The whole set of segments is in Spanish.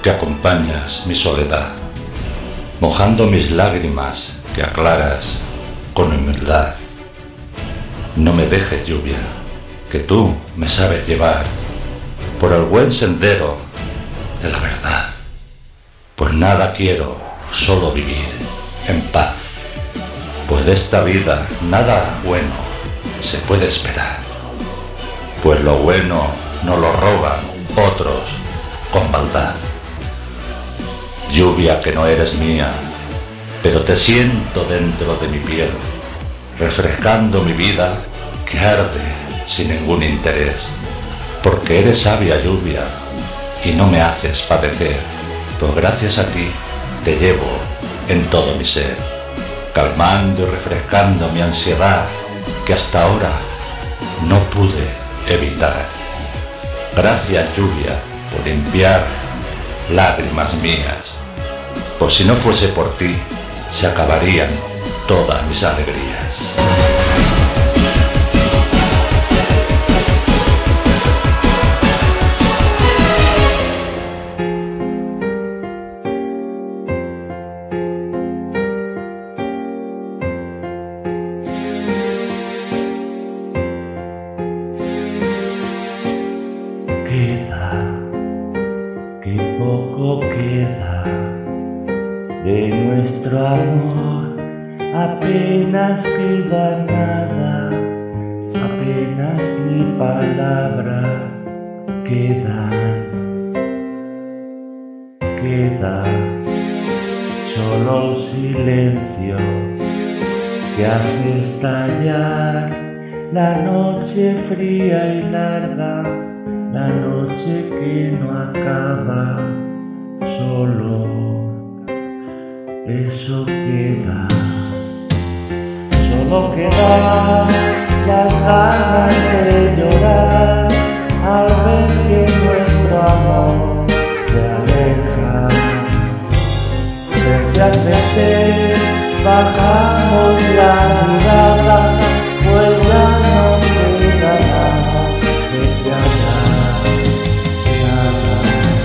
que acompañas mi soledad, mojando mis lágrimas que aclaras con humildad. No me dejes, lluvia, que tú me sabes llevar por el buen sendero de la verdad. Pues nada quiero, solo vivir en paz, pues de esta vida nada bueno se puede esperar, pues lo bueno no lo roban otros con maldad. Lluvia que no eres mía, pero te siento dentro de mi piel, refrescando mi vida que arde sin ningún interés, porque eres sabia, lluvia, y no me haces padecer, pues gracias a ti te llevo en todo mi ser, calmando y refrescando mi ansiedad que hasta ahora no pude evitar. Gracias, lluvia, por limpiar lágrimas mías, pues si no fuese por ti se acabarían todas mis alegrías. Qué poco queda de nuestro amor, apenas queda nada, apenas ni palabra quedan, queda solo silencio que hace estallar la noche fría y larga, la noche que no acaba, solo eso queda, solo queda las ganas de llorar al ver que nuestro amor se aleja. Frente a frente bajamos la mirada, pues ya no queda nada de hablar, nada.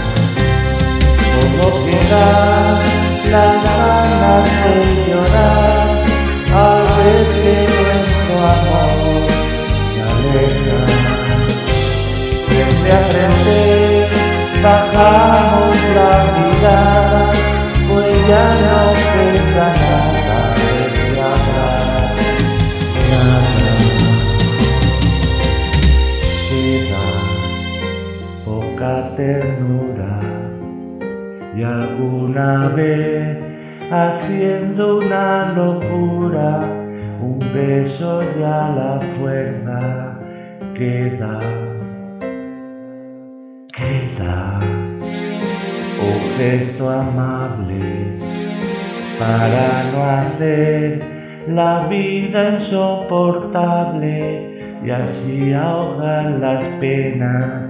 Solo quedan las ganas de llorar al ver que nuestro amor se aleja. Frente a frente bajamos la mirada, pues ya no queda nada de hablar, nada. Queda poca ternura y alguna vez haciendo una locura, un beso ya la fuerza queda, queda un gesto amable para no hacer la vida insoportable y así ahogar las penas,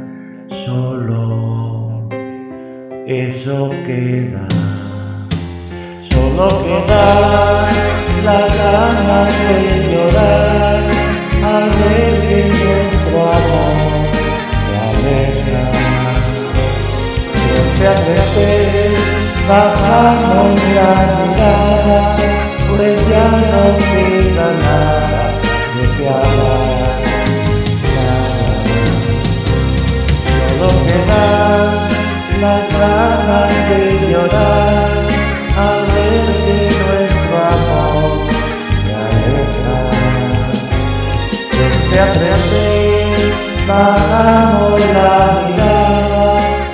solo eso queda, solo queda las ganas de llorar al ver que nuestro amor se aleja. Frente a frente bajamos la mirada, pues ya no queda nada de qué hablar, nada. Solo queda las ganas de llorar al ver que nuestro amor se aleja. Frente a frente bajamos la mirada.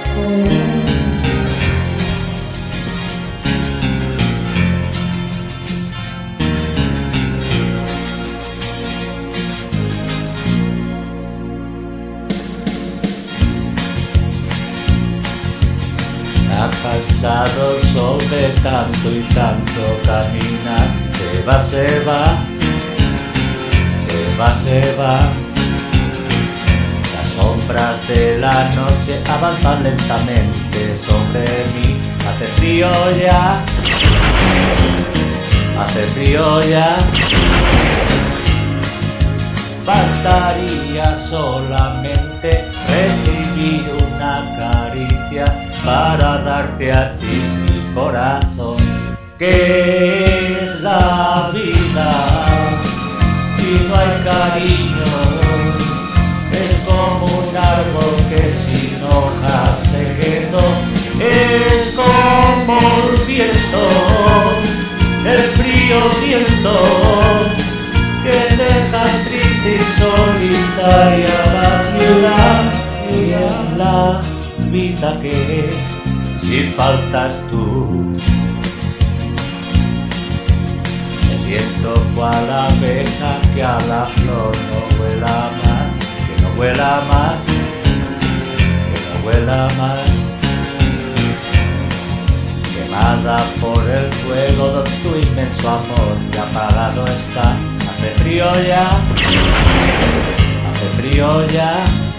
Cansado sobre tanto y tanto caminar, se va, se va, se va, se va. Las sombras de la noche avanzan lentamente sobre mí. Hace frío ya, hace frío ya. Bastaría solamente recibir una caricia para darte a ti mi corazón. ¿Qué es la vida si no hay cariño? Es como un árbol que sin hojas se quedó. Es como el viento, el frío viento que deja triste y solitaria la ciudad. Y es la vida que es si faltas tú. Me siento cual abeja que a la flor no vuela más, que no vuela más, que no vuela más. Quemada por el fuego de tu inmenso amor, y apagado está. Hace frío ya, hace frío ya.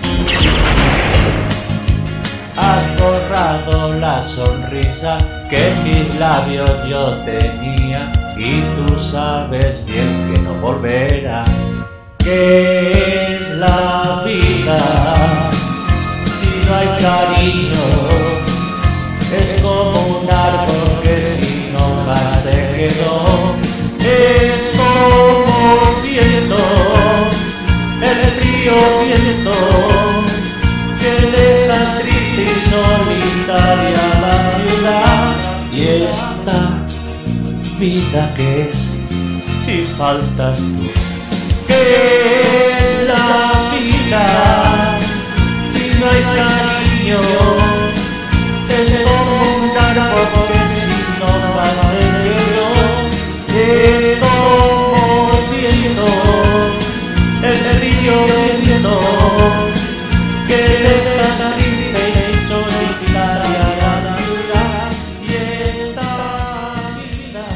Has borrado la sonrisa que en mis labios yo tenía, y tú sabes bien que no volverá. ¿Qué es la vida si no hay cariño? Es como un árbol que sin hojas se quedó. Es como el viento, el frío viento que deja triste y solitaria la ciudad. Y esta vida que es si faltas tú. ¿Qué es la vida si no hay cariño? Es como un árbol que sin hojas se quedó. Es como el viento, el río viento que deja triste y solitaria la ciudad. Y esta vida.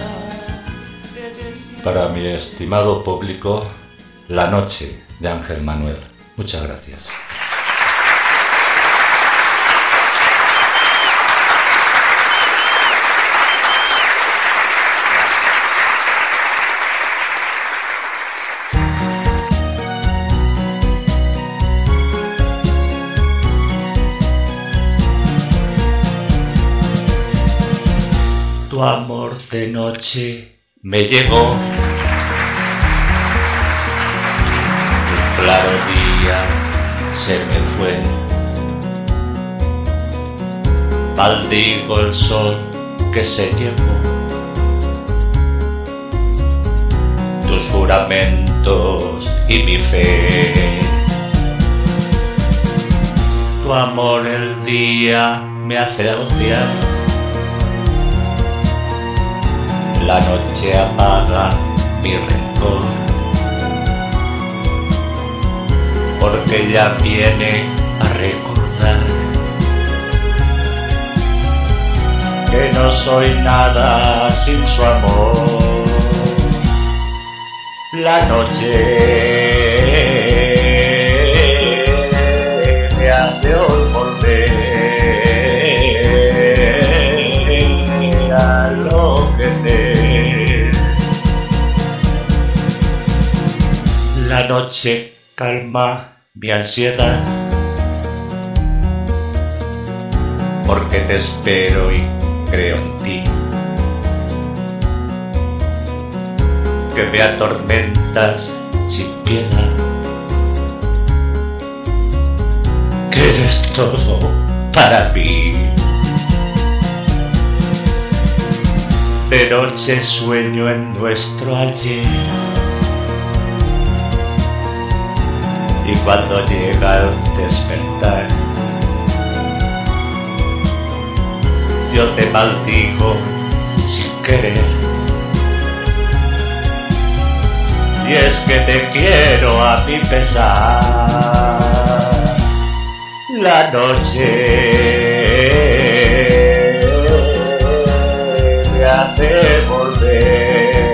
Para mi estimado público, La noche de Ángel Manuel. Muchas gracias. Tu amor de noche me llegó, tu claro día se me fue, maldigo el sol que se llevó tus juramentos y mi fe. Tu amor el día me hace odiar, la noche apaga mi rencor, porque ya viene a recordar que no soy nada sin su amor. La noche me hace hoy volver a enloquecer. La noche calma mi ansiedad, porque te espero y creo en ti, que me atormentas sin piedad, que eres todo para mí. De noche sueño en nuestro ayer, y cuando llega el despertar, yo te maldigo sin querer. Y es que te quiero a mi pesar. La noche me hace volver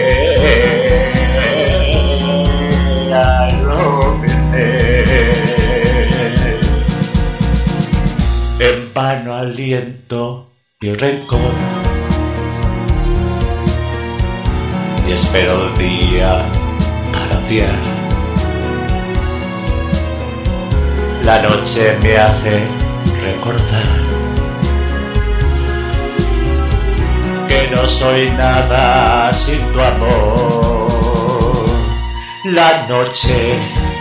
a enloquecer. En vano aliento mi rencor y espero el día para odiar. La noche me hace recordar que no soy nada sin tu amor. La noche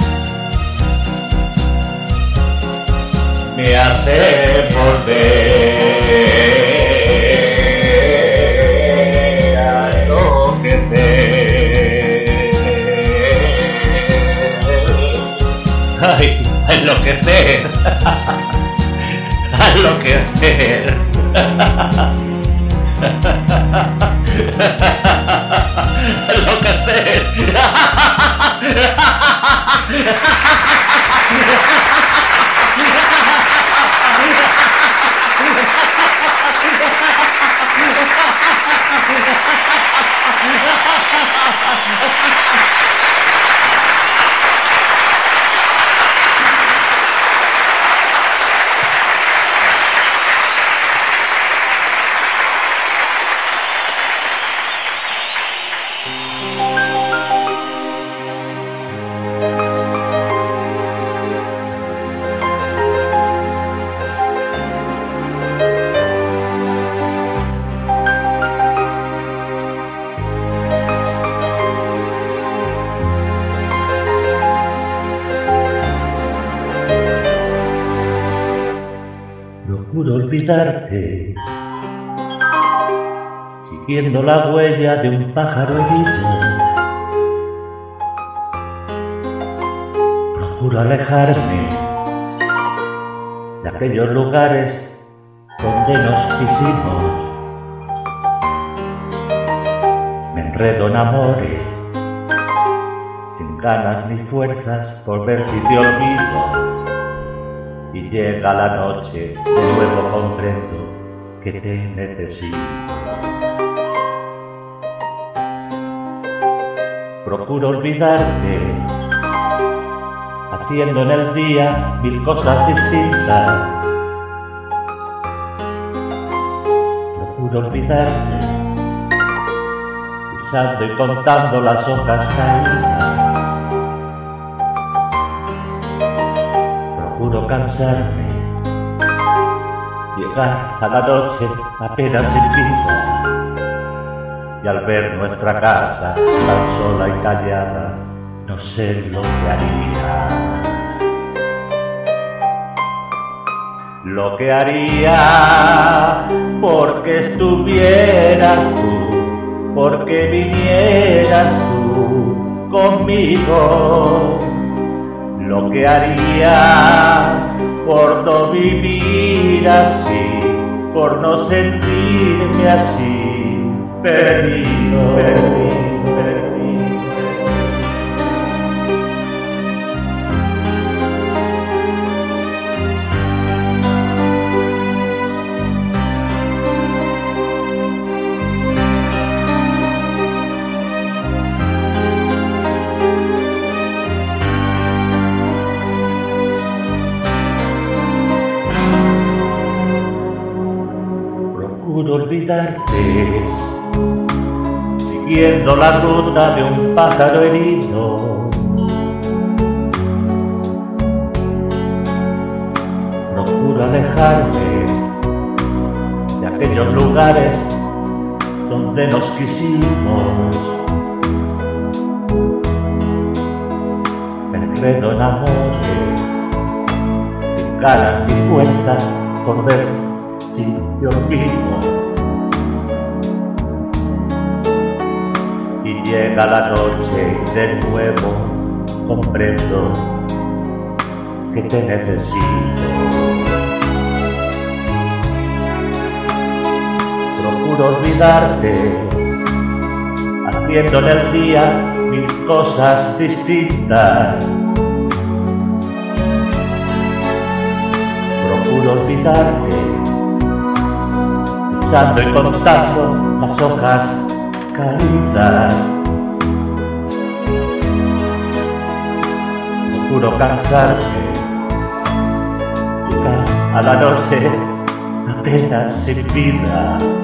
me hace volver a enloquecer. Ay, a enloquecer. A enloquecer. Enloquecer. Procuro olvidarte, siguiendo la huella de un pájaro herido. Procuro alejarme de aquellos lugares donde nos quisimos. Me enredo en amores, sin ganas ni fuerzas por ver si te olvido. Y llega la noche, de nuevo comprendo que te necesito. Procuro olvidarte, haciendo en el día mil cosas distintas. Procuro olvidarte, pisando y contando las hojas caídas. Procuro cansarme, llegar a la noche apenas sin vida, y al ver nuestra casa tan sola y callada, no sé lo que haría. Lo que haría porque estuvieras tú, porque vinieras tú conmigo. Lo que haría por no vivir así, por no sentirme así, perdido, perdido, perdido. Procuro olvidarte, siguiendo la ruta de un pájaro herido. Procuro alejarme de aquellos lugares donde nos quisimos. Me enredo en amores, sin ganas ni cuentas por ver si te olvido. Y llega la noche y de nuevo comprendo que te necesito. Procuro olvidarte, haciendo en el día mil cosas distintas. Procuro olvidarte, pisando y contando las hojas caídas. Procuro cansarme, llegar a la noche apenas sin vida,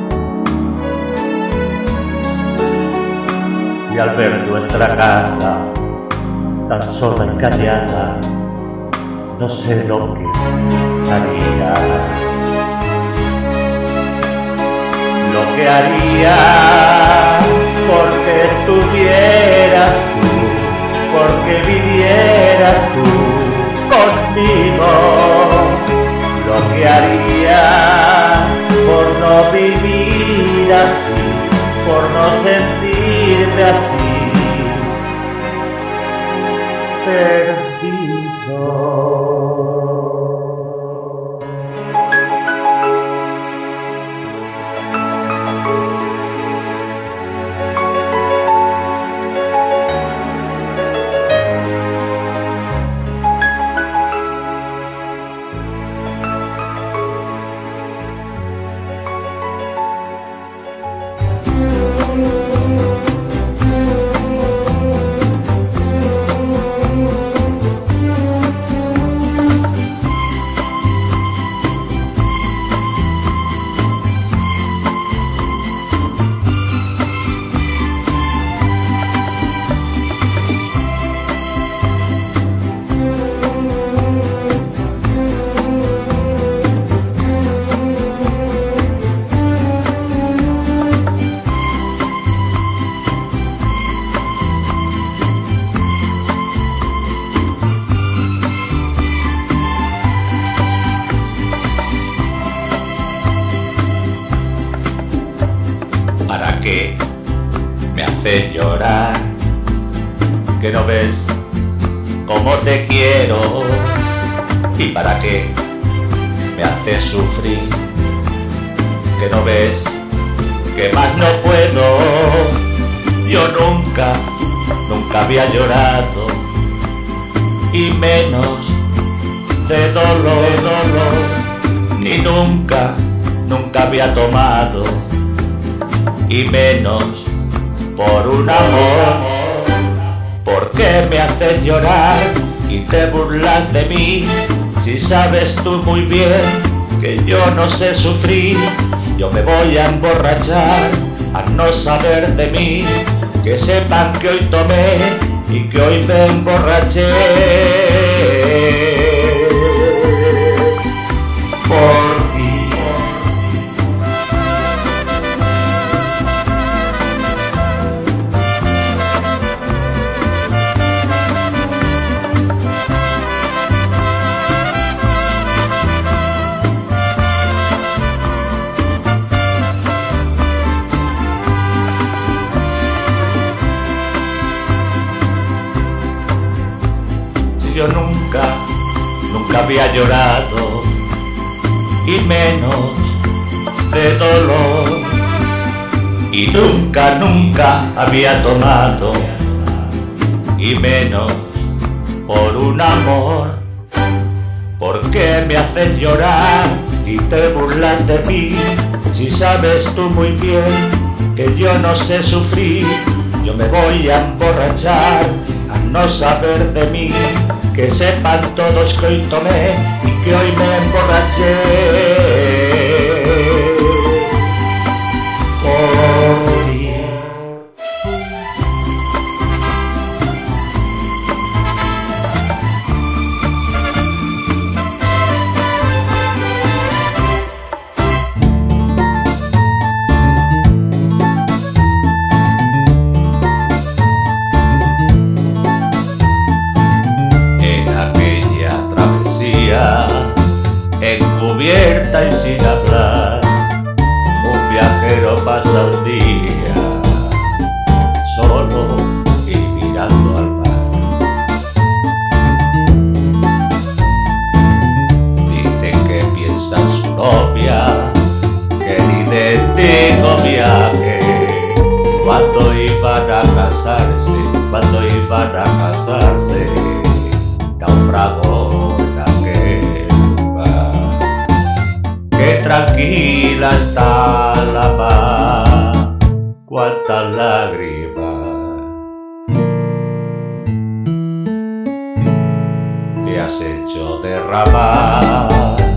y al ver nuestra casa tan sola y callada, no sé lo que haría. lo que haría porque estuvieras tú, porque vivieras tú conmigo, lo que haría por no vivir así, por no sentirme así, perdido. ¿Para qué me haces llorar? ¿Que no ves cómo te quiero? ¿Y para qué me haces sufrir? ¿Que no ves que más no puedo? Yo nunca había llorado, y menos de dolor, ni nunca había tomado, y menos por un amor. ¿Por qué me haces llorar y te burlas de mí? Si sabes tú muy bien que yo no sé sufrir. Yo me voy a emborrachar al no saber de mí. Que sepan que hoy tomé y que hoy me emborraché por ti. Yo nunca había llorado, y menos de dolor, y nunca había tomado, y menos por un amor. ¿Por qué me haces llorar y te burlas de mí? Si sabes tú muy bien que yo no sé sufrir. Yo me voy a emborrachar al no saber de mí. Que sepan todos que hoy tomé y que hoy me emborraché por ti. Encubierta y sin hablar, un viajero pasa un día solo y mirando al mar. Dice que piensa en su novia, que el idéntico viaje, cuando iban a casarse, naufragó en aquel lugar. Que tranquila está la mar, cuántas lágrimas te has hecho derramar.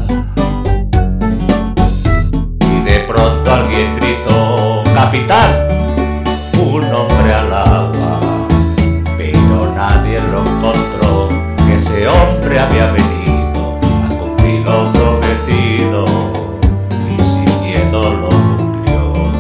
Y de pronto alguien gritó: ¡Capitán! Un hombre al agua, pero nadie lo encontró, que ese hombre había venido a cumplir lo prometido y sin miedo lo cumplió.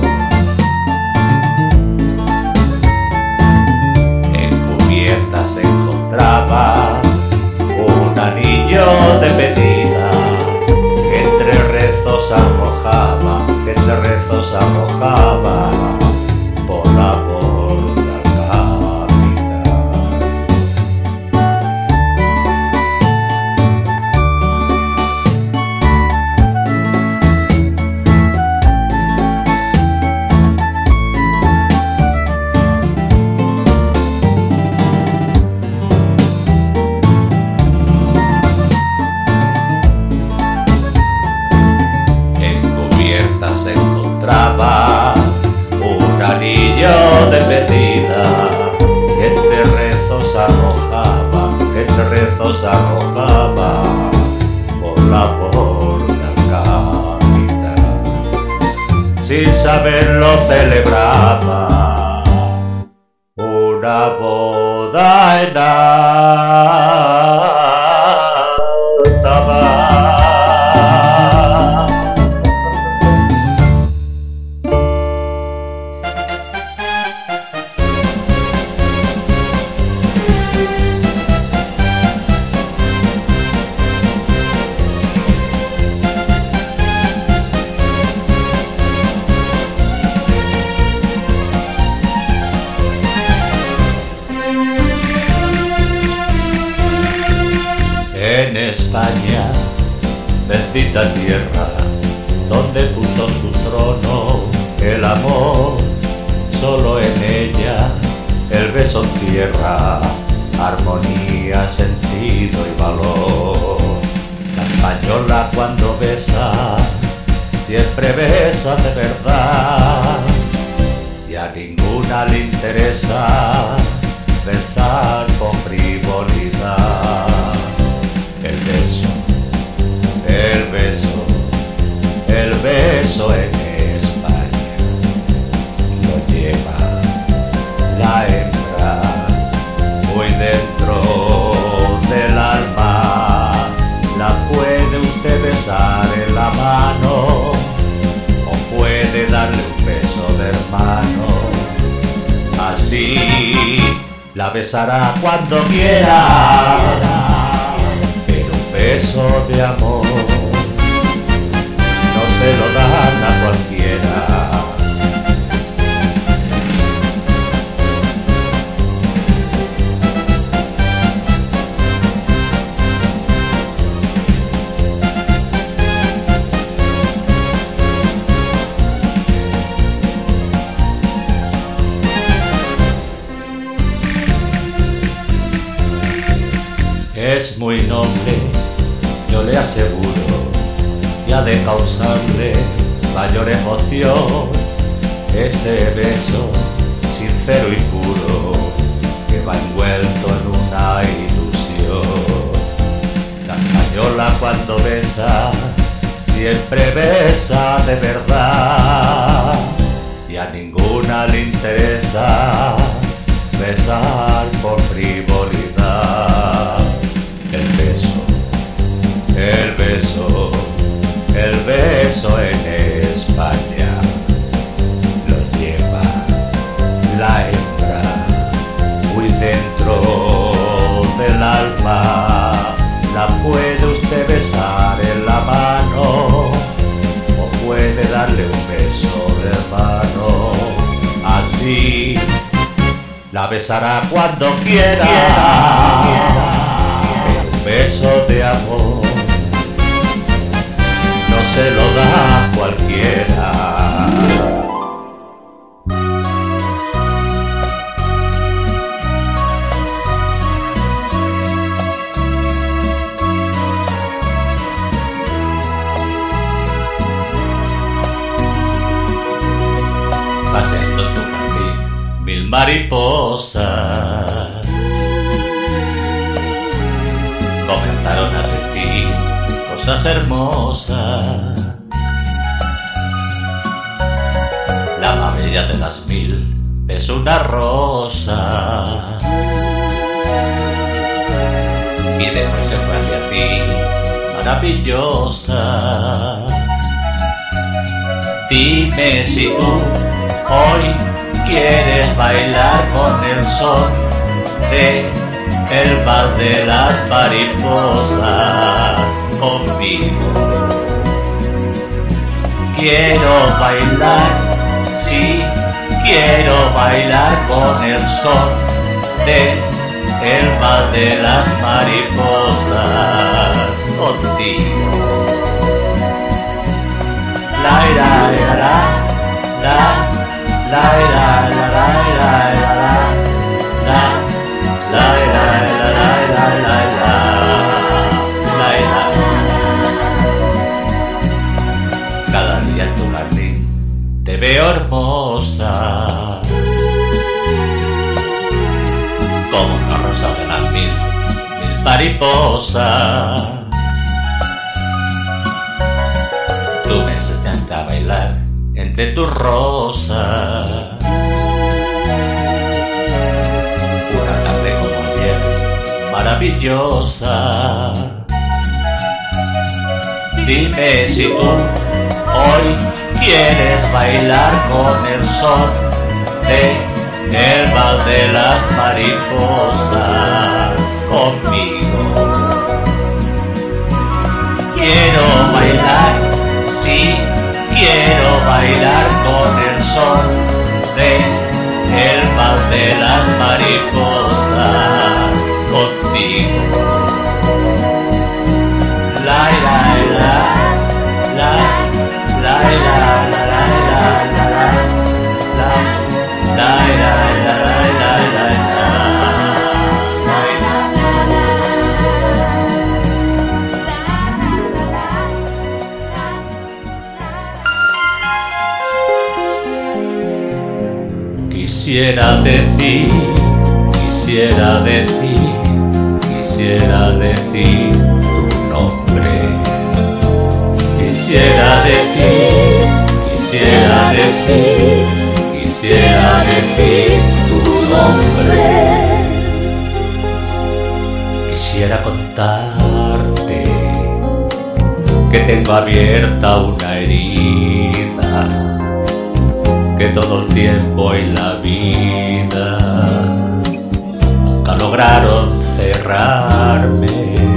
sin saberlo celebraba una boda en alta mar. En España, bendita tierra, donde puso su trono el amor, solo en ella el beso encierra armonía, sentido y valor. La española cuando besa, siempre besa de verdad, y a ninguna le interesa besar con frivolidad. El beso, el beso, el beso en España lo lleva la hembra muy dentro del alma. La puede usted besar en la mano o puede darle un beso de hermano. Así la besará cuando quiera. Beso de amor no se lo dan a cualquiera. Es muy noble, yo le aseguro, y ha de causarle mayor emoción ese beso sincero y puro que va envuelto en una ilusión. La española cuando besa, siempre besa de verdad, y a ninguna le interesa besar por frivolidad. El beso, el beso, el beso en España lo lleva la hembra muy dentro del alma. La puede usted besar en la mano o puede darle un beso de hermano. Así la besará cuando quiera. Beso de amor no se lo da a cualquiera. Paseando en tu jardín, mil mariposas comenzaron a decir cosas hermosas. La más bella de las mil es una rosa, y después se fue hacia ti, maravillosa. Dime si tú hoy quieres bailar con el son de el bal de las mariposas conmigo. Quiero bailar, sí, quiero bailar con el son de el bal de las mariposas contigo. La la la la la la la la la la la Cada día en tu jardín te veo hermosa, como una rosa de las mil mariposas. Tú me enseñaste a bailar entre tus rosas. Una tarde como ayer, maravillosa. Dime si tú hoy quieres bailar con el sol del vals de las mariposas conmigo. Quiero bailar, sí, quiero bailar con el sol del vals de las mariposas contigo. La la la la la la la la la la la Quisiera decir tu nombre. Quisiera decir tu nombre. Quisiera contarte que tengo abierta una herida, que todo el tiempo y la vida nunca lograron cerrarme.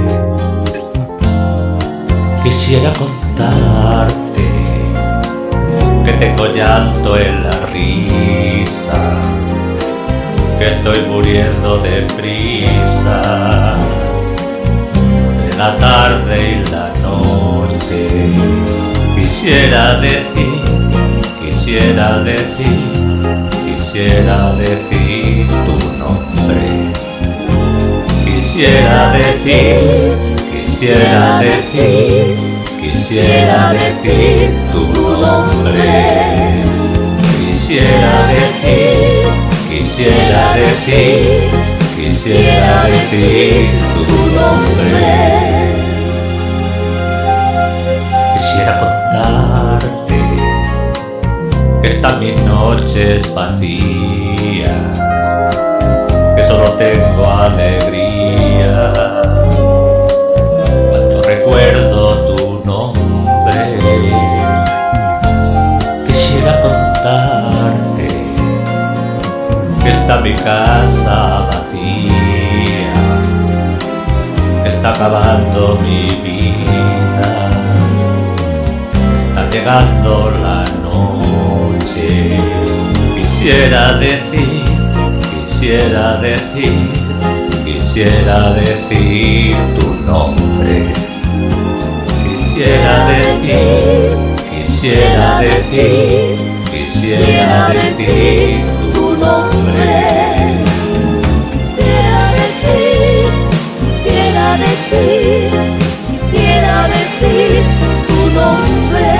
Quisiera contarte que tengo llanto en la risa, que estoy muriendo deprisa, de la tarde y la noche. Quisiera decir tu nombre. Quisiera decir tu nombre. Quisiera decir tu nombre. Quisiera contarte que están mis noches vacías, que solo tengo alegría cuando recuerdo tu nombre. Quisiera contarte que está mi casa vacía, que está acabando mi vida, está llegando la noche. Quisiera decir tu nombre. Quisiera decir tu nombre. Quisiera decir tu nombre.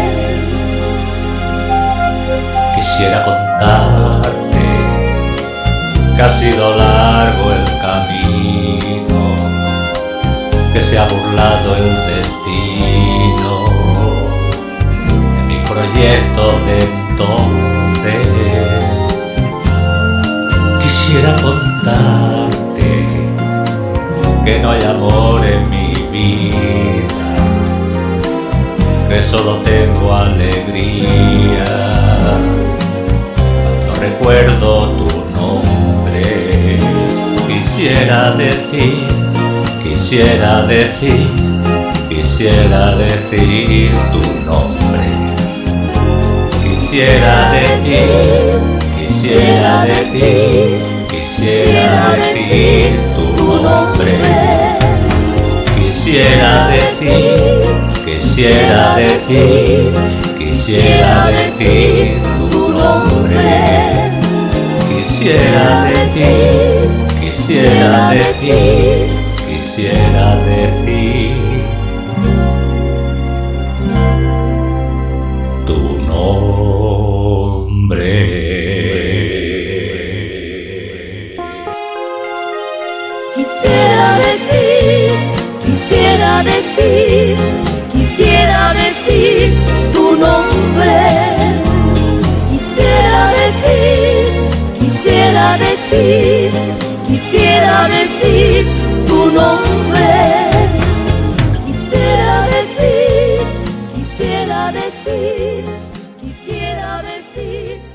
Quisiera contarte que ha sido largo el camino, que se ha burlado el destino de mi proyecto de entonces. Quisiera contarte que no hay amor en mi vida, que solo tengo alegría cuando recuerdo tu nombre. Quisiera decir tu nombre. Quisiera decir tu nombre. Quisiera decir tu nombre. Quisiera decir tu nombre. Quisiera decir tu nombre. decir, quisiera decir tu nombre. Quisiera decir, quisiera decir, quisiera decir.